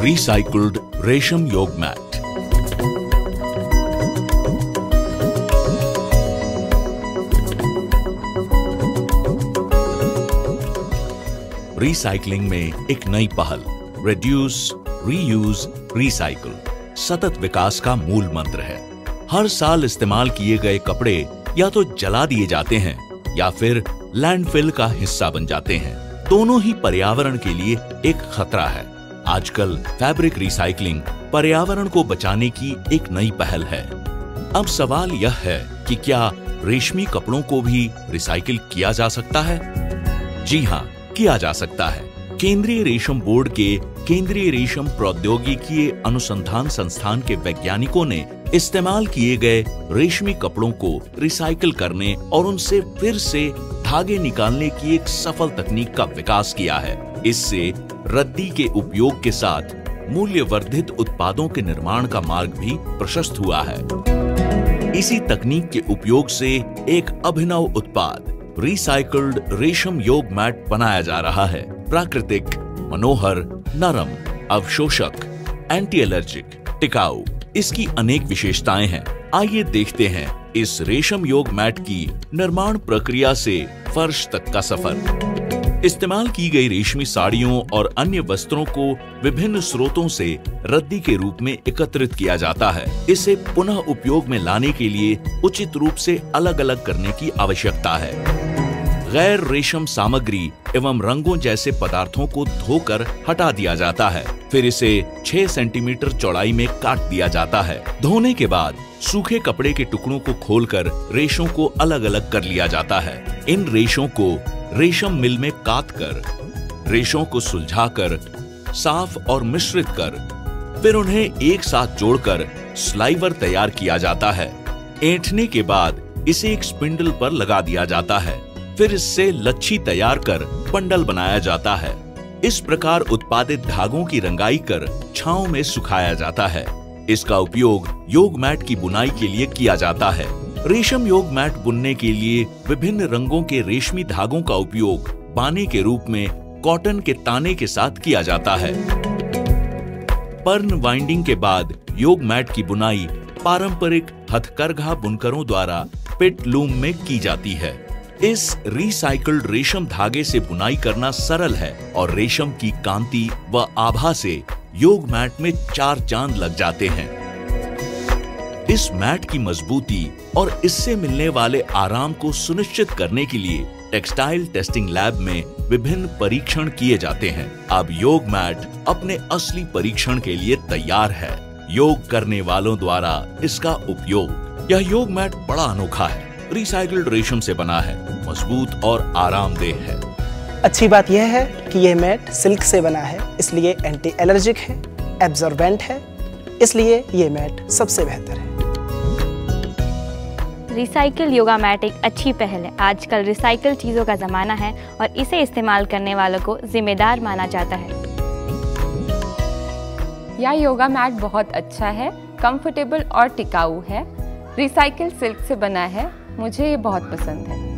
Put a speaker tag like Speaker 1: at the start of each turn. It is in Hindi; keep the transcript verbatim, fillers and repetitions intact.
Speaker 1: रिसाइक्ल्ड रेशम योग मैट। रिसाइकलिंग में एक नई पहल, रिड्यूस, रीयूज, रिसाइकल सतत विकास का मूल मंत्र है। हर साल इस्तेमाल किए गए कपड़े या तो जला दिए जाते हैं या फिर लैंडफिल का हिस्सा बन जाते हैं। दोनों ही पर्यावरण के लिए एक खतरा है। आजकल फैब्रिक रिसाइकलिंग पर्यावरण को बचाने की एक नई पहल है। अब सवाल यह है कि क्या रेशमी कपड़ों को भी रिसाइकिल किया जा सकता है? जी हाँ, किया जा सकता है। केंद्रीय रेशम बोर्ड के केंद्रीय रेशम प्रौद्योगिकी अनुसंधान संस्थान के वैज्ञानिकों ने इस्तेमाल किए गए रेशमी कपड़ों को रिसाइकिल करने और उनसे फिर से धागे निकालने की एक सफल तकनीक का विकास किया है। इससे रद्दी के उपयोग के साथ मूल्यवर्धित उत्पादों के निर्माण का मार्ग भी प्रशस्त हुआ है। इसी तकनीक के उपयोग से एक अभिनव उत्पाद रिसाइकल्ड रेशम योग मैट बनाया जा रहा है। प्राकृतिक, मनोहर, नरम, अवशोषक, एंटी एलर्जिक, टिकाऊ, इसकी अनेक विशेषताएं हैं। आइए देखते हैं इस रेशम योग मैट की निर्माण प्रक्रिया से फर्श तक का सफर। इस्तेमाल की गई रेशमी साड़ियों और अन्य वस्त्रों को विभिन्न स्रोतों से रद्दी के रूप में एकत्रित किया जाता है। इसे पुनः उपयोग में लाने के लिए उचित रूप से अलग अलग करने की आवश्यकता है। गैर रेशम सामग्री एवं रंगों जैसे पदार्थों को धोकर हटा दिया जाता है। फिर इसे छह सेंटीमीटर चौड़ाई में काट दिया जाता है। धोने के बाद सूखे कपड़े के टुकड़ों को खोलकर रेशों को अलग अलग कर लिया जाता है। इन रेशों को रेशम मिल में काट कर रेशों को सुलझाकर साफ और मिश्रित कर फिर उन्हें एक साथ जोड़कर स्लाइवर तैयार किया जाता है। ऐंठने के बाद इसे एक स्पिंडल पर लगा दिया जाता है। फिर इससे लच्छी तैयार कर बंडल बनाया जाता है। इस प्रकार उत्पादित धागों की रंगाई कर छांव में सुखाया जाता है। इसका उपयोग योग मैट की बुनाई के लिए किया जाता है। रेशम योग मैट बुनने के लिए विभिन्न रंगों के रेशमी धागों का उपयोग बाने के रूप में कॉटन के ताने के साथ किया जाता है। पर्न वाइंडिंग के बाद योग मैट की बुनाई पारंपरिक हथकरघा बुनकरों द्वारा पिट लूम में की जाती है। इस रिसाइकल्ड रेशम धागे से बुनाई करना सरल है और रेशम की कांति व आभा से योग मैट में चार चांद लग जाते हैं। इस मैट की मजबूती और इससे मिलने वाले आराम को सुनिश्चित करने के लिए टेक्सटाइल टेस्टिंग लैब में विभिन्न परीक्षण किए जाते हैं। अब योग मैट अपने असली परीक्षण के लिए तैयार है। योग करने वालों द्वारा इसका उपयोग। यह योग मैट बड़ा अनोखा है। रिसाइकल्ड रेशम से बना है, मजबूत और आरामदेह है।
Speaker 2: अच्छी बात यह है कि यह मैट सिल्क से बना है, इसलिए एंटी एलर्जिक है, एब्जॉर्बेंट है, इसलिए यह मैट सबसे बेहतर है।
Speaker 3: रिसाइकिल योगा मैट एक अच्छी पहल है। आजकल रिसाइकिल चीज़ों का ज़माना है और इसे इस्तेमाल करने वालों को जिम्मेदार माना जाता है।
Speaker 4: यह योगा मैट बहुत अच्छा है, कंफर्टेबल और टिकाऊ है। रिसाइकिल सिल्क से बना है, मुझे ये बहुत पसंद है।